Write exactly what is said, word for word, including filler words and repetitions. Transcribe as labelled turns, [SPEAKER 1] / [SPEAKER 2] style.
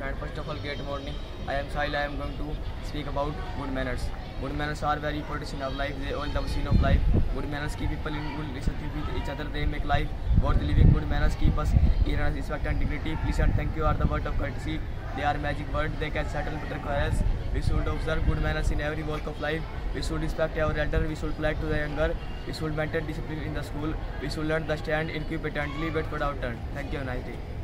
[SPEAKER 1] friend. First of all, great morning. I am Sahil. I am going to speak about good manners. Good manners are very important in our life. They oil the machine of life. Good manners keep people in good relationship with each other. They make life worth living. Good manners keep us in respect and dignity. Please and thank you are the word of courtesy. They are magic words. They can settle better quarrels. We should observe good manners in every walk of life. We should respect our elder. We should polite to the younger. We should maintain discipline in the school. We should learn the stand, in keep attentively, wait for our turn. Thank you. Have a nice day.